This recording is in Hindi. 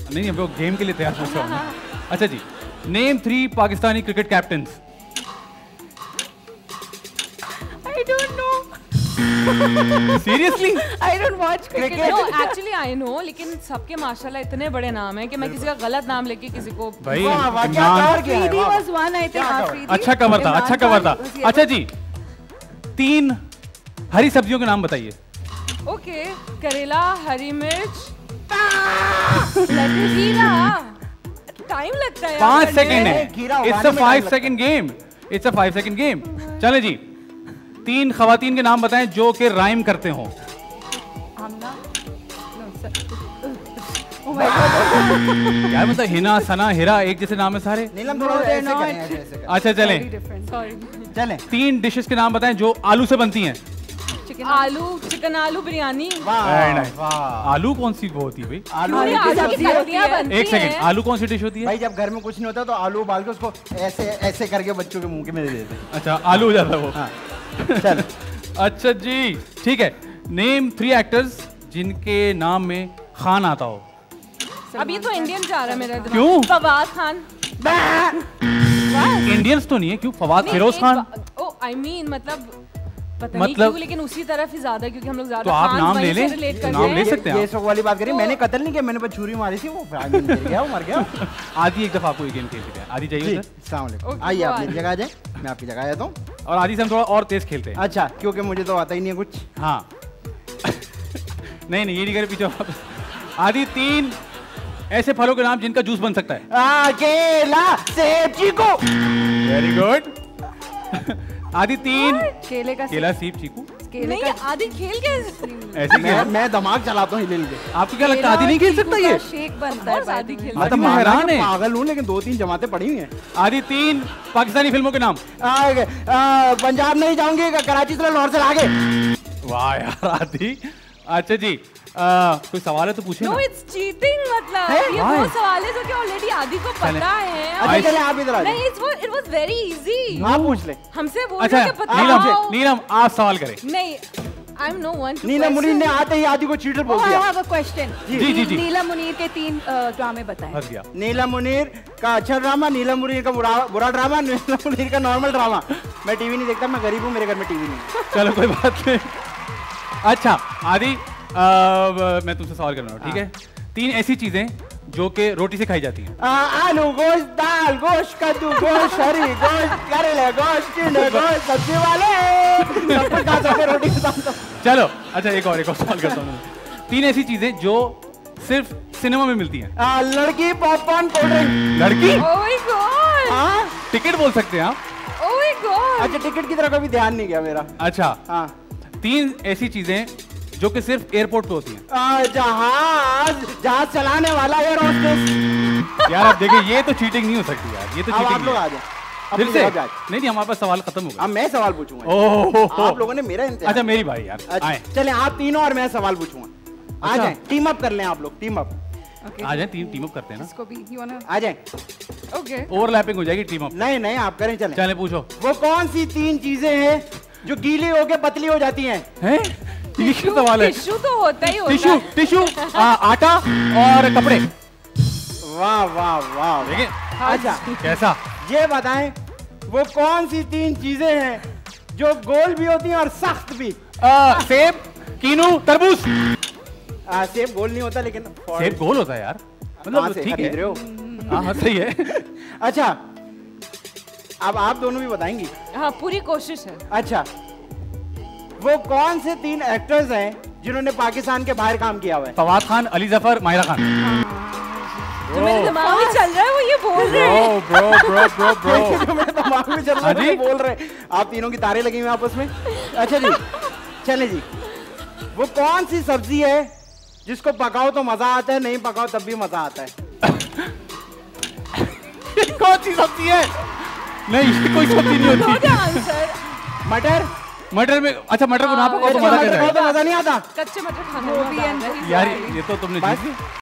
नहीं, हम लोग गेम के लिए तैयार पूछ रहा हूँ। अच्छा जी, name 3 Pakistani cricket captains. I don't know. Seriously? I don't watch cricket. No, actually I know, लेकिन सबके माशाल्लाह इतने बड़े नाम हैं कि मैं किसी का गलत नाम लेके किसी को भाई Afridi was one, I think. Afridi. अच्छा कवर था, अच्छा कवर था। अच्छा जी, 3 हरी सब्जियों के नाम बताइए। ओके, करेला, हरी मिर्च, खीरा। टाइम लगता है 5 सेकंड है। खीरा it's a 5 second game. It's a 5 second game. चले जी, 3 खवातीन के नाम बताएं जो कि राइम करते हो। Amna. No, sir. Oh my God. यार मतलब हिना, सना, हिरा एक जैसे नाम है सारे। नीलम थोड़ा ऐसे करें, ऐसे करें। अच्छा चले, Very different. सॉरी। चलें। 3 डिशेस के नाम बताएं जो आलू से बनती हैं। Chicken. आलू, चिकन आलू बिरयानी। Very nice. वाह। आलू कौन सी वो होती है भाई? आलू पूरी की आलू की सब्जी होती सब्जियां है। बनती एक सेकंड, हैं। आलू कौन सी डिश होती है? भाई जब घर में कुछ नहीं होता तो आलू उबाल के उसको ऐसे ऐसे करके बच्चों के मुंह के में दे देते हैं। अच्छा, आलू हो जाता है वो। हाँ चल। अच्छा जी, ठीक है। नेम 3 एक्टर्स जिनके नाम में खान आता हो। अब ये तो इंडियन जा रहा है मेरा दिमाग। क्यों? फवाद खान। इंडियंस तो नहीं है, क्यों? Fawad, Firoz Khan. Oh I mean मतलब पता नहीं क्यों, लेकिन उसी तरफ ही ज्यादा, क्योंकि हम लोग ज्यादा तो आप खान नाम वहीं ले से लें, relate करते नाम हैं। ले सकते हैं ये आप। शौक वाली बात करी, मैंने कत्ल नहीं किया, मैंने बस छुरी मारी थी, वो आगे निकल गया, वो मर गया। आदि एक दफा आपको ये गेम खेल के आदि जी, चाहिए सर। अस्सलाम वालेकुम। ओके, आइए आप बाय। मेरी जगह आ जाए, मैं आपकी जगह आ जाता हूँ। और आदि से हम थोड़ा और तेज खेलते हैं। अच्छा, क्योंकि मुझे तो आता ही नहीं है कुछ। हाँ। नहीं नहीं, ये नहीं करे, पीछे वापस। आदि 3 ऐसे फलों के नाम जिनका जूस बन सकता है। केला, सेब, चीकू। Very good. आदि 3 केले का केला, सेब, चीकू। केले नहीं, का आदि खेल के ऐसे क्या? मैं दिमाग चलाता हूँ हिल के। आपको क्या लगता है आदि नहीं खेल सकता ये? शेक बनता है आदि खेल। आदि मैं हैरान है। पागल हूँ, लेकिन 2-3 जमातें पड़ी हुई हैं। आदि 3 पाकिस्तानी फिल्मों के नाम। पंजाब नहीं जाऊंगी, कराची से लाहौर से आगे। वाह यार आदि। अच्छा जी, कोई सवाल है तो पूछे नो ना। इट्स चीटिंग, मतलब ये Why? वो सवाल है जो कि ऑलरेडी आदि को चलें। पता है। अच्छा चले आप इधर आ जाओ। नहीं, इट वाज वेरी इजी। आप पूछ ले। हमसे बोल अच्छा रहे कि पता नीलम, नीलम आप सवाल करें। नहीं, I am no one to Neelam Munir ने आते ही आदि को चीटर बोल Oh, I दिया। have a question. जी, जी, जी। नीलम मुनीर के 3 ड्रामे बताएं। फंस गया। नीलम मुनीर का अच्छा ड्रामा, नीलम मुनीर का बुरा ड्रामा, नीलम मुनीर का नॉर्मल ड्रामा। मैं टीवी नहीं देखता, मैं गरीब हूँ, मेरे घर में टीवी नहीं। चलो कोई बात नहीं। अच्छा आदि, मैं तुमसे सवाल कर रहा हूँ, ठीक है? 3 ऐसी चीजें जो कि रोटी से खाई जाती हैं। आलू गोश्त, दाल गोश्त, कद्दू गोश्त, हरी गोश्त, करेले गोश्त, टिंडे गोश्त, सब्जी वाले सब कुछ खा सकते हैं रोटी के साथ। चलो अच्छा, एक और सवाल करता हूँ। 3 ऐसी चीजें जो सिर्फ सिनेमा में मिलती हैं। लड़की, पॉपकॉर्न, कोल्ड ड्रिंक। लड़की? ओह माय गॉड, हाँ टिकट बोल सकते हैं आप। Oh my god. अच्छा, टिकट की तरफ कभी ध्यान नहीं गया मेरा। अच्छा, हाँ 3 ऐसी चीजें जो कि सिर्फ एयरपोर्ट पे होती हैं। जहाज चलाने वाला एयर होस्टेस। यार आप देखिए, ये तो चीटिंग नहीं हो सकती यार, ये तो अब चीटिंग आप लोग नहीं आ है। जाए, फिर अपनी से जगह जाए। नहीं, हमारे पास सवाल खत्म हो गया। अब मैं सवाल पूछूंगा। ओह, आप लोगों ने मेरा इंतजार। अच्छा मेरी बारी यार, अच्छा, आए चलें आप तीनों और मैं सवाल पूछूंगा। आ अच्छा। जाए, टीम अप कर लें आप लोग, टीम अप। Okay. आ जाए, टीम अप करते हैं ना। इसको भी you wanna? आ जाए। ओके, ओवरलैपिंग हो जाएगी टीम अप। नहीं नहीं, आप करें, चलें। चले पूछो। वो कौन सी 3 चीजें हैं जो गीली होके पतली हो जाती हैं? हैं? ये क्या सवाल है? टिश्यू तो होता ही होता टिश्यू, है। टिश्यू, आटा और कपड़े। वाह वाह वाह। देखिए अच्छा, कैसा? ये बताएं वो कौन सी 3 चीजें हैं जो गोल भी होती हैं और सख्त भी? सेब, कीनू, तरबूज। सेब गोल नहीं होता, लेकिन सेब गोल होता है यार, कहाँ मतलब से ठीक खरीद रहे है। हो? हाँ सही है। अच्छा, अब आप दोनों भी बताएंगी। हाँ, पूरी कोशिश है। अच्छा, वो कौन से 3 एक्टर्स हैं जिन्होंने पाकिस्तान के बाहर काम किया हुआ है? फवाद खान, अली जफर, माहिरा खान। जो मेरे दिमाग में चल रहा है वो ये बोल रहे हैं। ब्रो। जो मेरे दिमाग में चल रहा हाँ है जी? वो बोल रहे हैं। आप तीनों की तारे लगी हुई हैं आपस में। अच्छा जी, चले जी। वो कौन सी सब्जी है जिसको पकाओ तो मजा आता है, नहीं पकाओ तब भी मजा आता है? कौन सी सब्जी है? नहीं, ये कोई सब्जी नहीं नो होती। The answer. मटर। मटर में, अच्छा मटर को ना पकाओ तो अच्छा, मजा मटर कैसा खाओ है? तो मजा नहीं आता। कच्चे मटर खाने वो में भी मजा आता है। यार ये तो तुमने बस जीत ली।